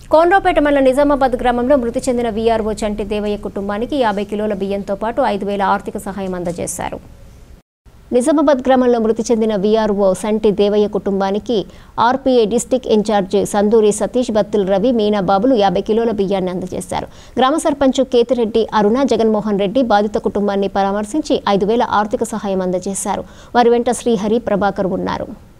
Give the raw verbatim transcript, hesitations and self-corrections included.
కోనరావుపేట మండల నిజామాబాద్ గ్రామంలో మృతి చెందిన వీఆర్ఓ చంటి దేవయ్య కుటుంబానికి యాభై కిలోల బియ్యంతో పాటు ఐదు వేల ఆర్థిక సహాయం అందజేశారు. నిజామాబాద్ గ్రామంలో మృతి చెందిన వీఆర్ఓ సంటి దేవయ్య కుటుంబానికి RPA district in charge Sanduri Satish Battul Ravi మీనాబాబులు యాభై కిలోల బియ్యాన్ని అందజేశారు. గ్రామ సర్పంచ్ కేతిరెడ్డి అరుణ జగన్మోహన్ రెడ్డి బాధిత కుటుంబాన్ని పరామర్శించి ఐదు వేల ఆర్థిక సహాయం అందజేశారు. వారి వెంట శ్రీహరి ప్రభాకర్ ఉన్నారు.